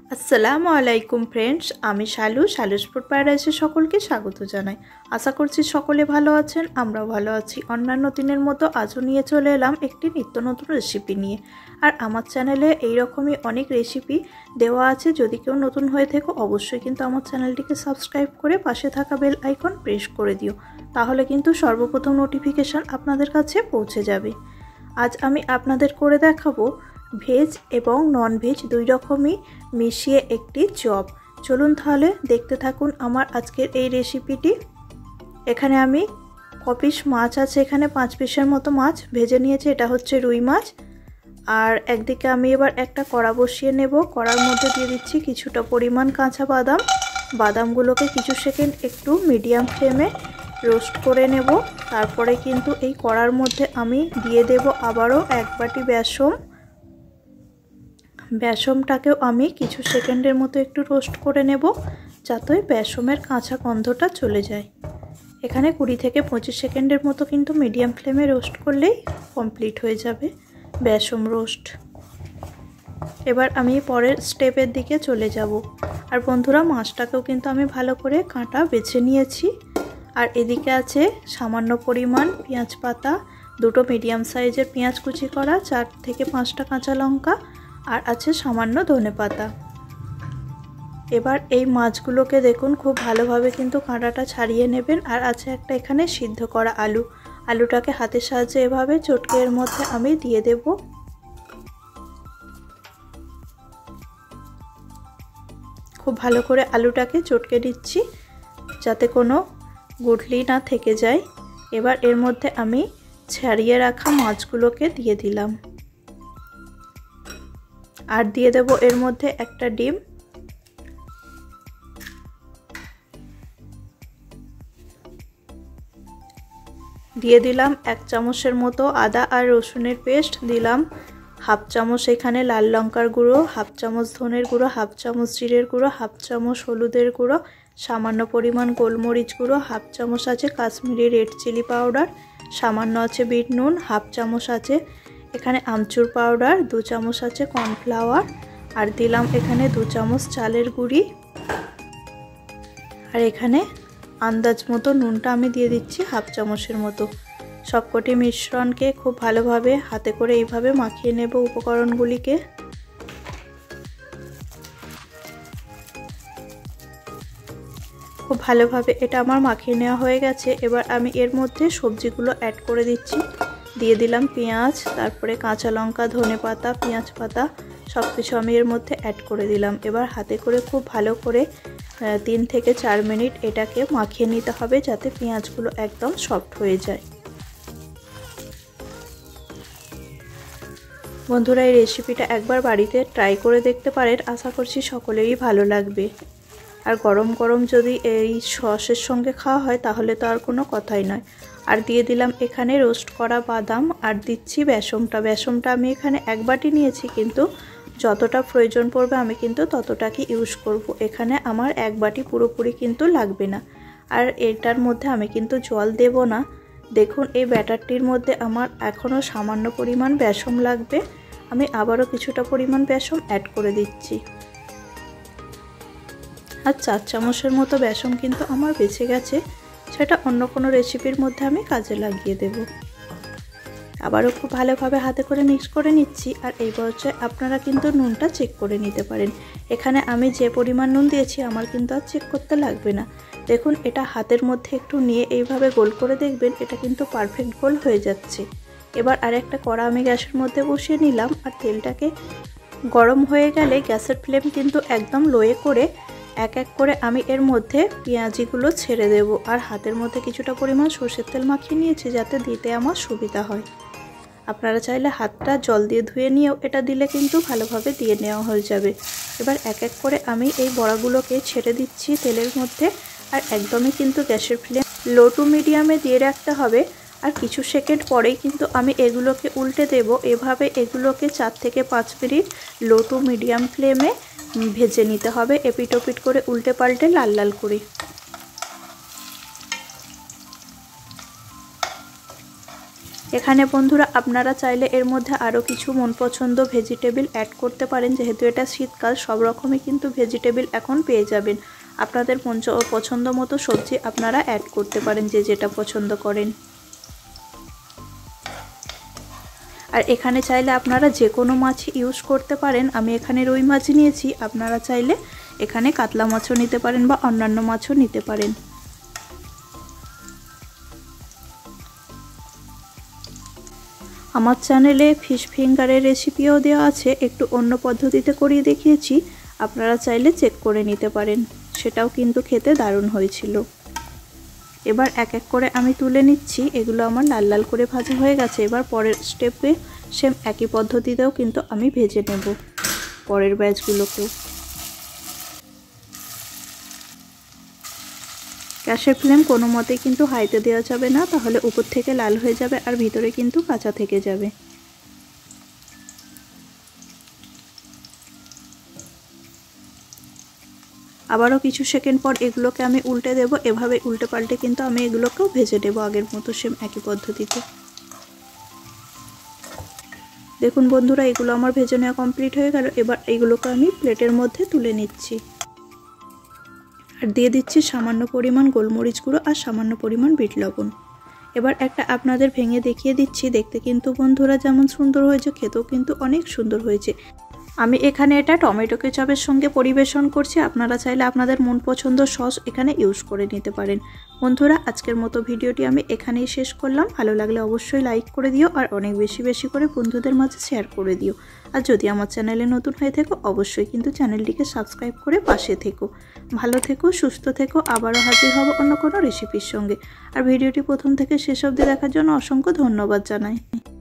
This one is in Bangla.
আসসালামু আলাইকুম ফ্রেন্ডস, আমি শালুস ফুড প্যারাডাইসে সকলকে স্বাগত জানাই। আশা করছি সকলে ভালো আছেন, আমরাও ভালো আছি। অন্যান্য দিনের মতো আজও নিয়ে চলে এলাম একটি নিত্য নতুন রেসিপি নিয়ে। আর আমার চ্যানেলে এইরকমই অনেক রেসিপি দেওয়া আছে। যদি কেউ নতুন হয়ে থাকো অবশ্যই কিন্তু আমার চ্যানেলটিকে সাবস্ক্রাইব করে পাশে থাকা বেল আইকন প্রেস করে দিও, তাহলে কিন্তু সর্বপ্রথম নোটিফিকেশান আপনাদের কাছে পৌঁছে যাবে। আজ আমি আপনাদের করে দেখাবো ভেজ এবং নন ভেজ দুই রকমই মিশিয়ে একটি চপ। চলুন তাহলে দেখতে থাকুন আমার আজকের এই রেসিপিটি। এখানে আমি কপিস মাছ আছে, এখানে 5 পিসের মতো মাছ ভেজে নিয়েছি। এটা হচ্ছে রুই মাছ। আর একদিকে আমি এবার একটা কড়া বসিয়ে নেব। কড়ার মধ্যে দিয়ে দিচ্ছি কিছুটা পরিমাণ কাঁচা বাদাম। বাদামগুলোকে কিছু সেকেন্ড একটু মিডিয়াম ফ্লেমে রোস্ট করে নেব। তারপরে কিন্তু এই কড়ার মধ্যে আমি দিয়ে দেব আবারও 1 বাটি বেসন। বেসনটাকেও আমি কিছু সেকেন্ডের মতো একটু রোস্ট করে নেব, যাতে বেসনের কাঁচা গন্ধটা চলে যায়। এখানে 20 থেকে 25 সেকেন্ডের মতো কিন্তু মিডিয়াম ফ্লেমে রোস্ট করলেই কমপ্লিট হয়ে যাবে বেসন রোস্ট। এবার আমি পরের স্টেপের দিকে চলে যাব। আর বন্ধুরা, মাছটাকেও কিন্তু আমি ভালো করে কাঁটা বেছে নিয়েছি। আর এদিকে আছে সামান্য পরিমাণ পেঁয়াজ পাতা, 2টো মিডিয়াম সাইজের পেঁয়াজ কুচি করা, 4 থেকে 5টা কাঁচা লঙ্কা, আর আছে সামান্য ধনেপাতা। এবার এই মাছগুলোকে দেখুন খুব ভালোভাবে কিন্তু কাঁটাটা ছাড়িয়ে নেবেন। আর আছে একটা এখানে সিদ্ধ করা আলু। আলুটাকে হাতের সাহায্যে এভাবে চটকে এর মধ্যে আমি দিয়ে দেব। খুব ভালো করে আলুটাকে চটকে দিচ্ছি যাতে কোনো গুটলি না থেকে যায়। এবার এর মধ্যে আমি ছাড়িয়ে রাখা মাছগুলোকে দিয়ে দিলাম। আর দিয়ে দেব এর মধ্যে একটা ডিম। দিয়ে দিলাম 1 চামচের মতো আদা আর রসুনের পেস্ট। দিলাম 1/2 চামচ এখানে লাল লঙ্কার গুঁড়ো, 1/2 চামচ ধনের গুঁড়ো, 1/2 চামচ জিরের গুঁড়ো, 1/2 চামচ হলুদের গুঁড়ো, সামান্য পরিমাণ গোলমরিচ গুঁড়ো, 1/2 চামচ আছে কাশ্মীরি রেড চিলি পাউডার, সামান্য আছে বিট নুন, 1/2 চামচ আছে এখানে আমচুর পাউডার, 2 চামচ আছে কর্নফ্লাওয়ার, আর দিলাম এখানে 2 চামচ চালের গুঁড়ি। আর এখানে আন্দাজ মতো নুনটা আমি দিয়ে দিচ্ছি 1/2 চামচের মতো। সবকটি মিশ্রণকে খুব ভালোভাবে হাতে করে এইভাবে মাখিয়ে নেব উপকরণগুলিকে। খুব ভালোভাবে এটা আমার মাখিয়ে নেওয়া হয়ে গেছে। এবার আমি এর মধ্যে সবজিগুলো অ্যাড করে দিচ্ছি। দিয়ে দিলাম পেঁয়াজ, তারপরে কাঁচা লঙ্কা, ধনেপাতা, পেঁয়াজ পাতা, সব কিছু আমি এর মধ্যে অ্যাড করে দিলাম। এবার হাতে করে খুব ভালো করে 3 থেকে 4 মিনিট এটাকে মাখিয়ে নিতে হবে, যাতে পেঁয়াজগুলো একদম সফট হয়ে যায়। বন্ধুরা, এই রেসিপিটা একবার বাড়িতে ট্রাই করে দেখতে পারেন, আশা করছি সকলেরই ভালো লাগবে। আর গরম গরম যদি এই সসের সঙ্গে খাওয়া হয় তাহলে তো আর কোনো কথাই নয়। আর দিয়ে দিলাম এখানে রোস্ট করা বাদাম, আর দিচ্ছি বেসনটা আমি এখানে 1 বাটি নিয়েছি, কিন্তু যতটা প্রয়োজন পড়বে আমি কিন্তু ততটাকে ইউজ করব। এখানে আমার 1 বাটি পুরোপুরি কিন্তু লাগবে না। আর এটার মধ্যে আমি কিন্তু জল দেব না। দেখুন এই ব্যাটারটির মধ্যে আমার এখনও সামান্য পরিমাণ বেসন লাগবে। আমি আবারও কিছুটা পরিমাণ বেসন অ্যাড করে দিচ্ছি। আর 4 চামচের মতো বেসন কিন্তু আমার বেঁচে গেছে, সেটা অন্য কোনো রেসিপির মধ্যে আমি কাজে লাগিয়ে দেব। আবারও খুব ভালোভাবে হাতে করে মিক্স করে নিচ্ছি। আর এই পর্যায়ে আপনারা কিন্তু নুনটা চেক করে নিতে পারেন। এখানে আমি যে পরিমাণ নুন দিয়েছি আমার কিন্তু আর চেক করতে লাগবে না। দেখুন এটা হাতের মধ্যে একটু নিয়ে এইভাবে গোল করে দেখবেন, এটা কিন্তু পারফেক্ট গোল হয়ে যাচ্ছে। এবার আরেকটা কড়া আমি গ্যাসের মধ্যে বসিয়ে নিলাম। আর তেলটাকে গরম হয়ে গেলে গ্যাসের ফ্লেম কিন্তু একদম লোয়ে করে এক এক করে আমি এর মধ্যে পেঁয়াজিগুলো ছেড়ে দেব। আর হাতের মধ্যে কিছুটা পরিমাণ সরষের তেল মাখিয়ে নিয়েছি, যাতে দিতে আমার সুবিধা হয়। আপনারা চাইলে হাতটা জল দিয়ে ধুয়ে নিয়েও এটা দিলে কিন্তু ভালোভাবে দিয়ে নেওয়া হয়ে যাবে। এবার এক এক করে আমি এই বড়াগুলোকে ছেড়ে দিচ্ছি তেলের মধ্যে। আর একদমই কিন্তু গ্যাসের ফ্লেম লো টু মিডিয়ামে দিয়ে রাখতে হবে। আর কিছু সেকেন্ড পরেই কিন্তু আমি এগুলোকে উল্টে দেব। এভাবে এগুলোকে 4 থেকে 5 মিনিট লো টু মিডিয়াম ফ্লেমে ভেজে নিতে হবে, এপিট ওপিট করে উল্টে পাল্টে লাল লাল করে। এখানে বন্ধুরা আপনারা চাইলে এর মধ্যে আরও কিছু মন পছন্দ ভেজিটেবল অ্যাড করতে পারেন। যেহেতু এটা শীতকাল, সব রকমই কিন্তু ভেজিটেবল এখন পেয়ে যাবেন। আপনাদের পছন্দ মতো সবজি আপনারা অ্যাড করতে পারেন, যে যেটা পছন্দ করেন। আর এখানে চাইলে আপনারা যে কোনো মাছ ইউজ করতে পারেন। আমি এখানে রুই মাছ নিয়েছি, আপনারা চাইলে এখানে কাতলা মাছও নিতে পারেন বা অন্যান্য মাছও নিতে পারেন। আমার চ্যানেলে ফিশ ফিঙ্গারের রেসিপিও দেওয়া আছে, একটু অন্য পদ্ধতিতে করিয়ে দেখিয়েছি, আপনারা চাইলে চেক করে নিতে পারেন। সেটাও কিন্তু খেতে দারুণ হয়েছিল। এবার এক এক করে আমি তুলে নিচ্ছি। এগুলো আমার লাল লাল করে ভাজা হয়ে গেছে। এবার পরের স্টেপে সেম একই পদ্ধতিতেও কিন্তু আমি ভেজে নেব পরের ব্যাচগুলোকেও। গ্যাসের ফ্লেম কোনো মতেই কিন্তু হাইতে দেওয়া যাবে না, তাহলে উপর থেকে লাল হয়ে যাবে আর ভিতরে কিন্তু কাঁচা থেকে যাবে। আবারও কিছু সেকেন্ড পর এগুলোকে আমি উল্টে দেব। এভাবে উল্টে পাল্টে কিন্তু আমি এগুলোকেও ভেজে দেবো আগের মতো সেম একই পদ্ধতিতে। দেখুন বন্ধুরা, এগুলো আমার ভেজে নেওয়া কমপ্লিট হয়ে গেল। এবার এগুলোকে আমি প্লেটের মধ্যে তুলে নিচ্ছি আর দিয়ে দিচ্ছি সামান্য পরিমাণ গোলমরিচ গুঁড়ো আর সামান্য পরিমাণ বিট লবণ। এবার একটা আপনাদের ভেঙে দেখিয়ে দিচ্ছি। দেখতে কিন্তু বন্ধুরা যেমন সুন্দর হয়েছে, খেতেও কিন্তু অনেক সুন্দর হয়েছে। আমি এখানে এটা টমেটো কেচাপের সঙ্গে পরিবেশন করছি। আপনারা চাইলে আপনাদের মন পছন্দ সস এখানে ইউজ করে নিতে পারেন। বন্ধুরা, আজকের মতো ভিডিওটি আমি এখানেই শেষ করলাম। ভালো লাগলে অবশ্যই লাইক করে দিও আর অনেক বেশি বেশি করে বন্ধুদের মাঝে শেয়ার করে দিও। আর যদি আমার চ্যানেলে নতুন হয়ে থেকো অবশ্যই কিন্তু চ্যানেলটিকে সাবস্ক্রাইব করে পাশে থেকো। ভালো থেকো, সুস্থ থেকো। আবারও হাজির হব অন্য কোনো রেসিপির সঙ্গে। আর ভিডিওটি প্রথম থেকে শেষ অবধি দেখার জন্য অসংখ্য ধন্যবাদ জানাই।